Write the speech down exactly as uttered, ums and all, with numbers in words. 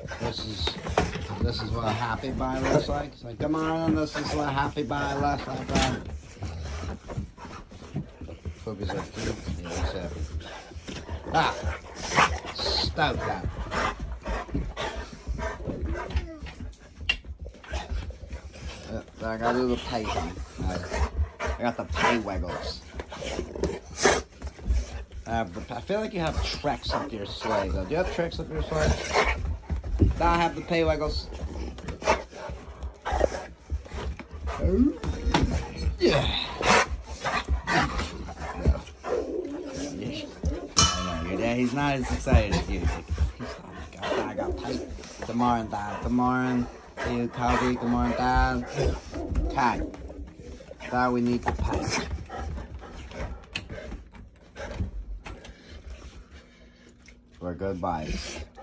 This is this is what a happy buy looks like. It's like, come on, this is what a happy buy looks like. Right? Puppies are cute. Yeah, he's happy. Ah, stoke that. Uh, I gotta do the pay thing. Right. I got the pay wiggles. I, have the, I feel like you have tricks up your sleigh, though. Do you have tricks up your sleigh? Now I have the pay wiggles. Oh. Yeah. Yeah. I know, your dad, he's not as excited as you. He's like, oh my God, I got pay. Good morning, Dad. Good morning. You, Cody. Good morning, Dad. Okay. Dad, we need to pay. For goodbyes.